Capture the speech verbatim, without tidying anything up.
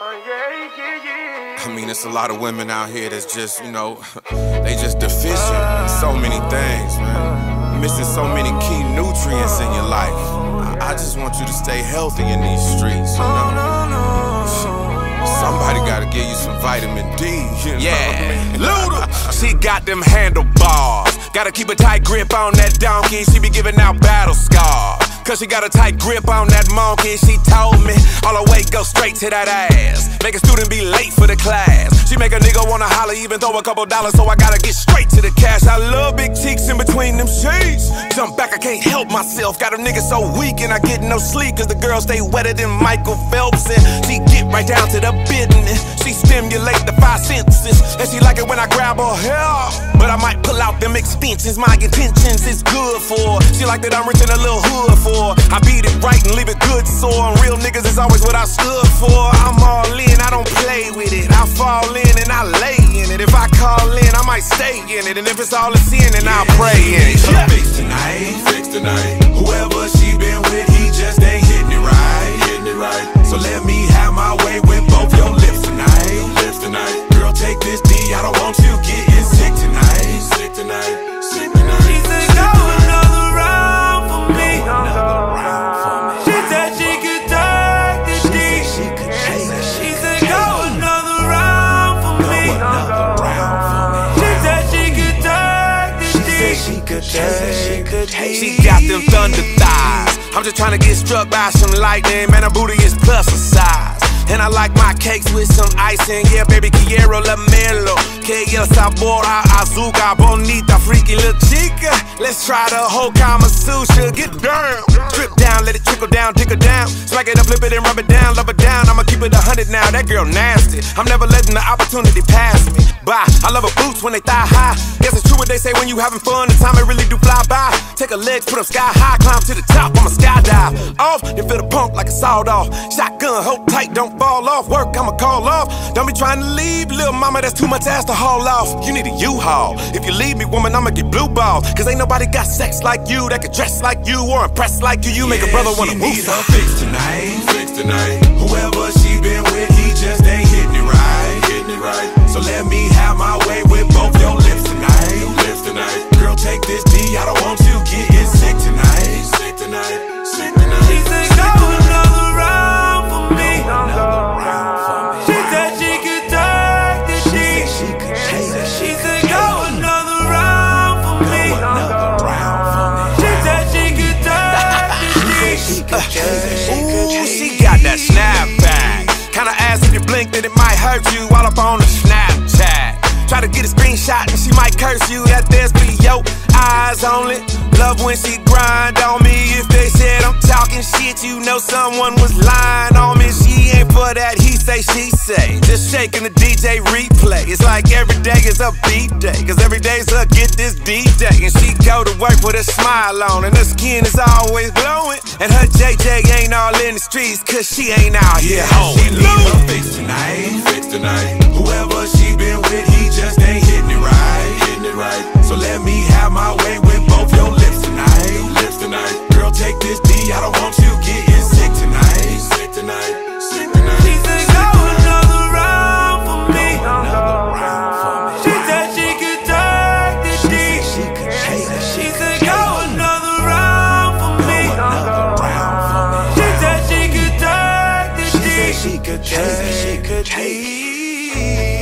I mean, it's a lot of women out here that's just, you know, they just deficient in so many things, man. Missing so many key nutrients in your life. I, I just want you to stay healthy in these streets, you know. Somebody gotta give you some vitamin D, you know? Yeah, Luda, she got them handlebars. Gotta keep a tight grip on that donkey. She be giving out battle scars, cause she got a tight grip on that monkey. She told me all her weight go straight to that ass. Make a student be late for the class. She make a nigga wanna holler, even throw a couple dollars, so I gotta get straight to the cash. I love big cheeks in between them sheets. Jump back, I can't help myself. Got a nigga so weak and I get no sleep, cause the girl stay wetter than Michael Phelps. And she get right down to the business. She stimulate the five senses, and she like it when I grab her hair. But I might pull out them extensions. My intentions is good for. She like that I'm rich in a little hood for. I beat it right and leave it good sore. And real niggas is always what I stood for. I'm all in, I don't play with it. I fall in and I lay in it. If I call in, I might stay in it. And if it's all a sin, then I'll pray in it. Yeah. Fix tonight, fix tonight. Whoever she been with, he just ain't hitting it right, hitting it right. So let me have my way with both your lips tonight, lips tonight. Girl, take this D, I don't want you getting sick tonight, sick tonight, sick tonight. She said go another round for me. She said she could take the D. She said go another round for me. She said she could take the D. She could take the D. She got them thunder thighs. I'm just trying to get struck by some lightning. Man, her booty is plus a size. And I like my cakes with some icing. Yeah, baby, quiero la melo. Que el sabor a azúcar. Bonita, freaky little chica. Let's try the whole Kama Sutra. Get down, drip down, let it trickle down, tickle down. Smack it up, flip it and rub it down, love it down. I'ma keep it a hundred now, that girl nasty. I'm never letting the opportunity pass me by. I love her boots when they thigh high. Guess it's true what they say when you having fun. The time it really do fly by. Take her legs, put them sky high, climb to the top, I'ma skydive. Off, then feel the pump like a sawed off. Shotgun, hold tight, don't fall off. Work, I'ma call off. Don't be trying to leave, little mama, that's too much ass to haul off. You need a U-Haul. If you leave me, woman, I'ma get blue balls. Cause ain't nobody got sex like you that can dress like you or impress like you. You make yeah, a brother wanna move. She need her fix tonight, fix tonight. Whoever she been with, he just ain't hitting it right, hitting it right. So let me have my way with both your lips tonight, lips tonight. Girl, take this D, I don't want you getting sick tonight, sick tonight, sick tonight. She said go another round for me. She said she could take the D. She said go another round for me. She said she could take the D. Ooh, she got that snapback. Kinda ass if you blink, then it might hurt you while up on the Snapchat. Try to get a screenshot and she might curse you. That there's be your eyes only. Love when she grind on me. If they said I'm talking shit, you know someone was lying on me. She ain't for that he say, she say. Just shaking the D J replay. It's like every day is a beat day. Cause every day's a get this D day. And she go to work with a smile on. And her skin is always glowing. And her J J ain't all in the streets. Cause she ain't out here home. She need her fix tonight, fix tonight. Whoever she been with, he just ain't hitting it right, hitting it right. So let me have my way with both your lips tonight, lips tonight. Girl, take this D, I don't want you getting sick tonight, sick tonight, sick tonight. She said go another round for me. She said she could take the D. She said go another round for me. She said she could take the D. She could take the D.